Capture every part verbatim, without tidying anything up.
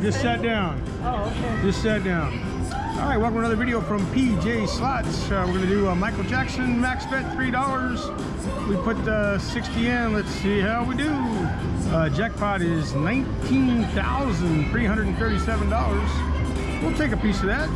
just sat down. Oh, okay. Just sat down. All right, welcome to another video from P J Slots. Uh, we're gonna do uh, Michael Jackson, max bet three dollars. We put uh, sixty in, let's see how we do. Uh, jackpot is nineteen thousand three hundred thirty-seven dollars. We'll take a piece of that.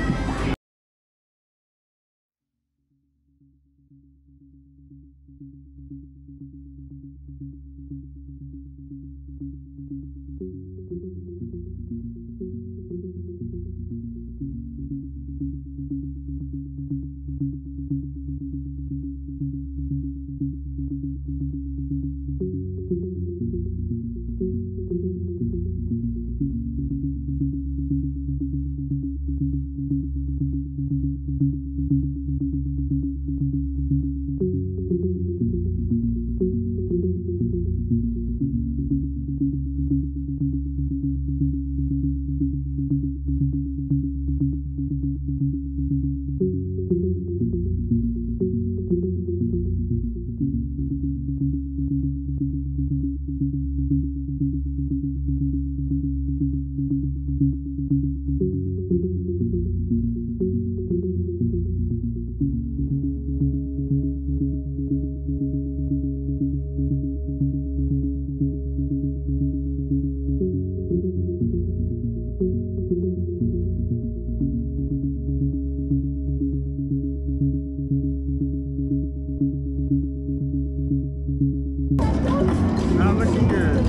Not looking good.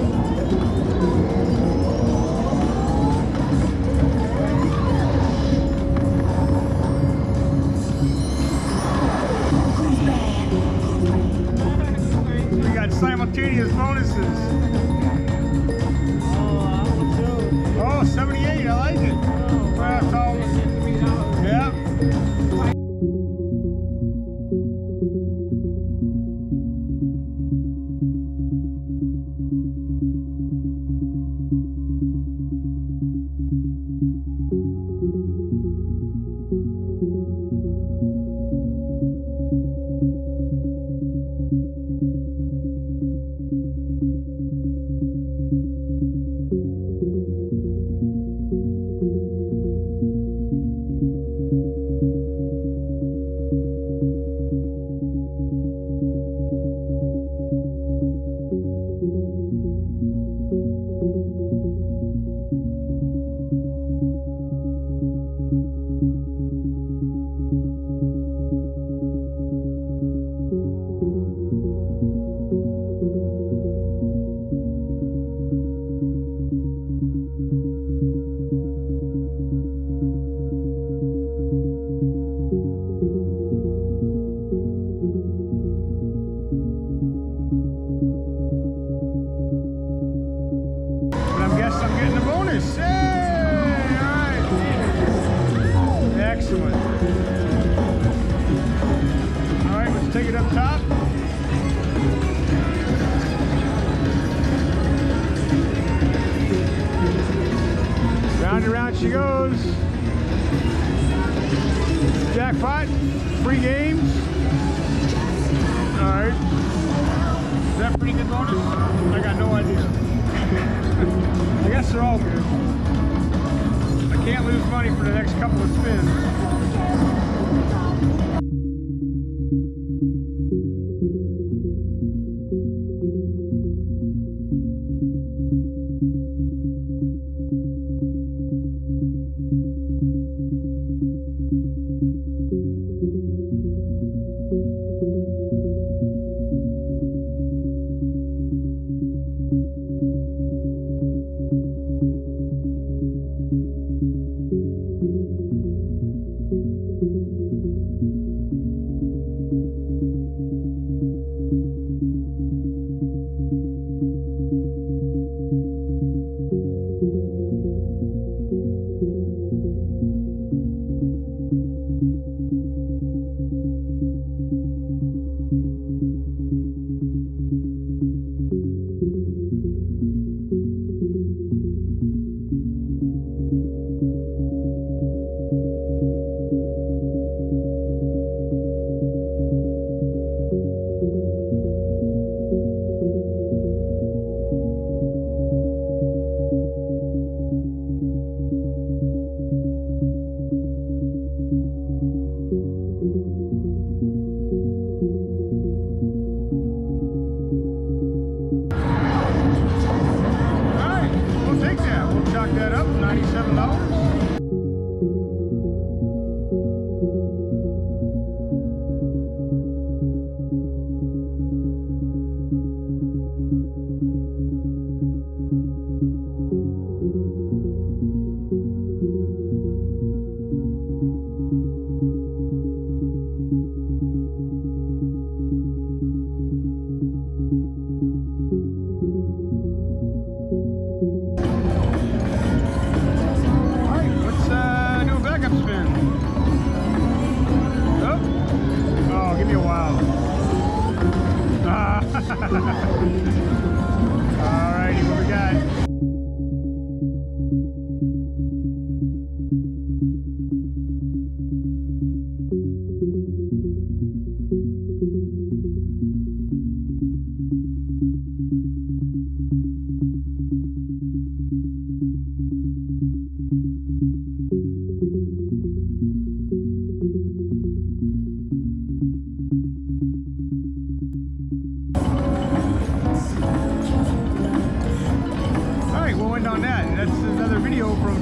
We got simultaneous bonuses. Oh, seventy-eight, I like it. Well, that's all. Yeah. I'm getting the bonus. Hey, all right. Excellent. All right, let's take it up top. Round and round she goes. Jackpot, free games. All right. Is that a pretty good bonus? I got no idea. I guess they're all good. I can't lose money for the next couple of spins.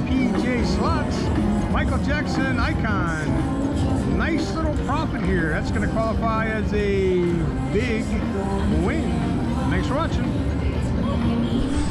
P J Slots. Michael Jackson icon. Nice little profit here. That's going to qualify as a big win. Thanks for watching.